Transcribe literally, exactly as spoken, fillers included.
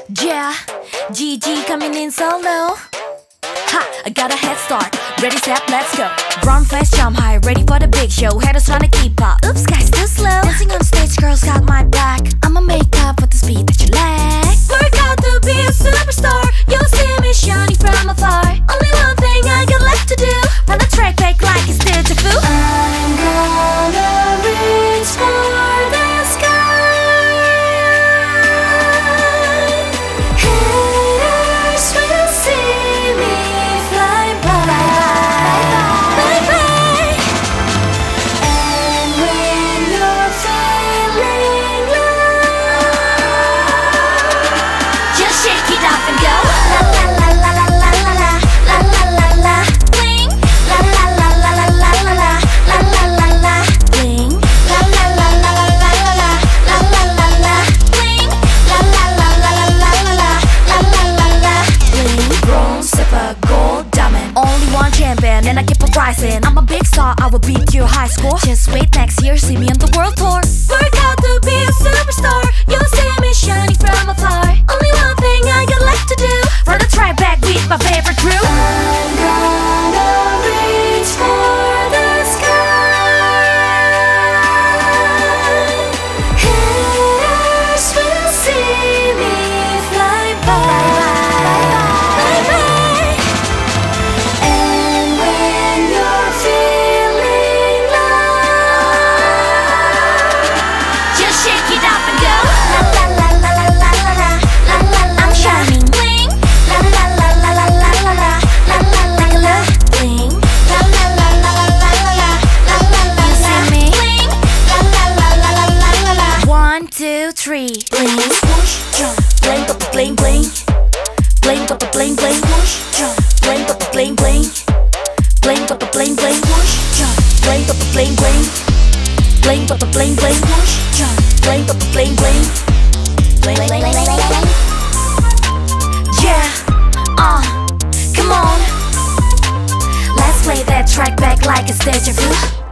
Yeah, G G coming in solo. Ha, I got a head start. Ready, set, let's go. Run fast, jump high, ready for the big show. Haters trying to keep up. Oops, guys, too slow. Dancing on stage, girls got my back. I'ma make up for the speed that you lack. Work out to be a superstar. You'll see me shining from afar. Only one thing I got left to do. Run the track back like it's deja vu. I'm gonna reach for the sky. Haters will see me fly by. Bye bye. And when you're feeling low, just shake it off and go. La la la la la la la la la la la la. Bling. La la la la la la la la la la la la. Bling. La la la la la la la la la la la la. Bling. La la la la la la la la la la la la. Bling. Bronze, silver, gold, diamond. Only one champion and I keep on rising. I'm a big star, I will beat your high score. Just wait next year, see me on the world tour. Work out to be a superstar. You'll see me shining from afar. Only one thing I got left to do. Run the track back with my favorite crew. I'm gonna reach for the sky. Haters will see me fly by. Bye bye. And when you're feeling low, just shake it up and go. La la la la la la la la la la la. I'm shining. Bling. La la la la la la la la la la la la. Bling. La la la la la la la la la la la. You see me? Bling. La la la la la la la la. One, two, three. Bling. Swoosh, jump. Bling, ba bling, bling. Bling, ba bling, bling. Swoosh, jump. Bling, ba bling, bling. Bling, ba bling, bling. Swoosh, jump. Bling, ba bling, bling. Bling, ba bling, bling. Swoosh, jump. Bling, ba bling, bling. Bling, bling, bling, bling, bling. Yeah, uh, come on. Let's play that track back like it's deja vu.